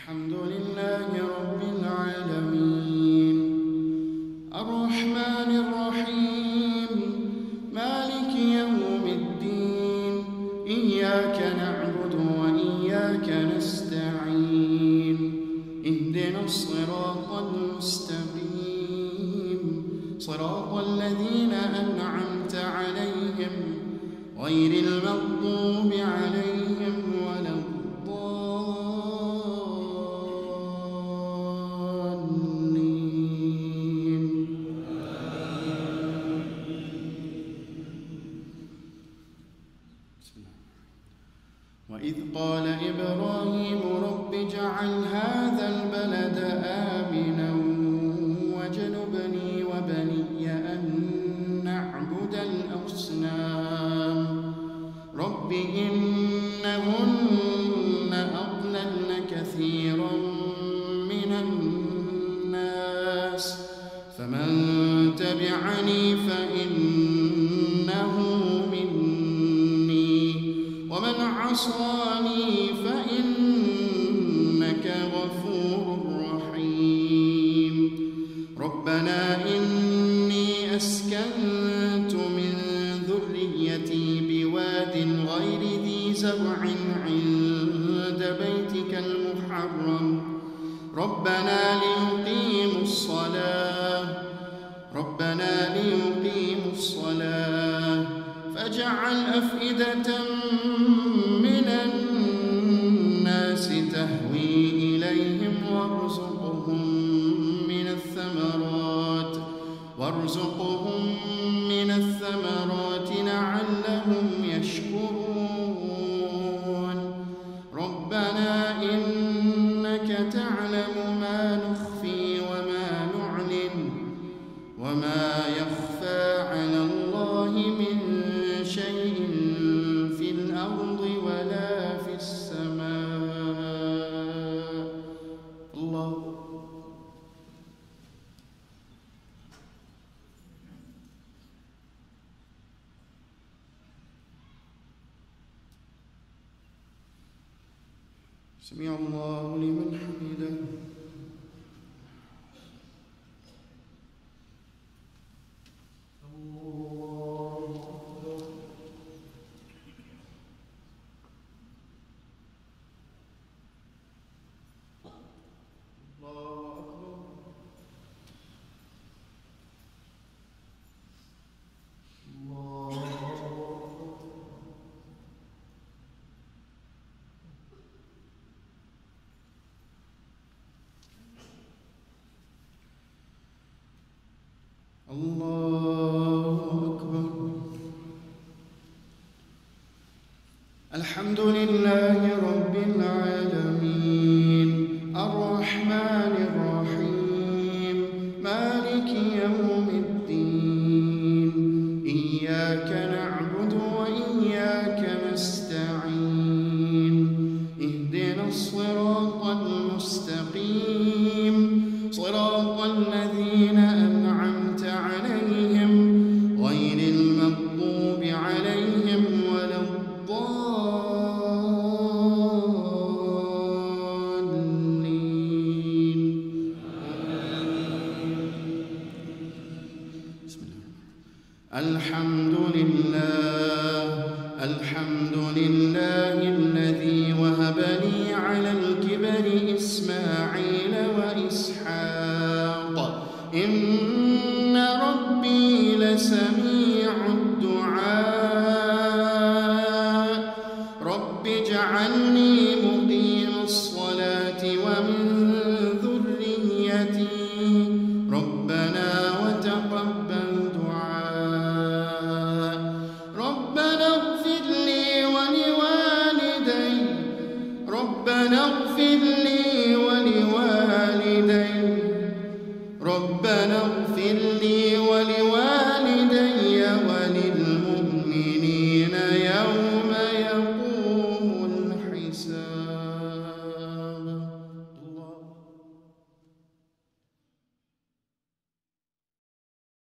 الحمد لله رب العالمين الرحمن الرحيم مالك يوم الدين إياك نعبد وإياك نستعين اهدنا الصراط المستقيم صراط الذين أنعمت عليهم غير المغضوب عليهم ولا الضالين. وإذ قال إبراهيم رب اجعل هذا البلد آمنا واجنبني وبني أن نعبد الأصنام رب إنهن أضللن كثيرا من الناس فمن تبعني فإنه مني ومن عصاني فإنك غفور رحيم ربنا إني أسكنت من ذريتي بواد غير ذي زرع عند بيتك المحرم ربنا ليقيموا الصلاة فاجعل أفئدة من الناس تهوي إليهم وارزقهم من الثمرات لعلهم يشكرون ربنا إنك تعلم ما نخفي وما نعلن وما يخفى على الله من شيء في الأرض ولا في السماء. الله سمع الله لمن حمده. الله أكبر. الحمد لله رب العالمين الرحمن الرحيم مالك يوم الدين إياك نعبد وإياك نستعين اهدنا الصراط المستقيم صراط الذين أنعمت عليهم غير المغضوب عليهم ولا الضالين. بسم الله. الحمد لله الذي وهب لي على الكبر إسماعيل وإسحاق إن ربي لسميع الدعاء رب اجعلني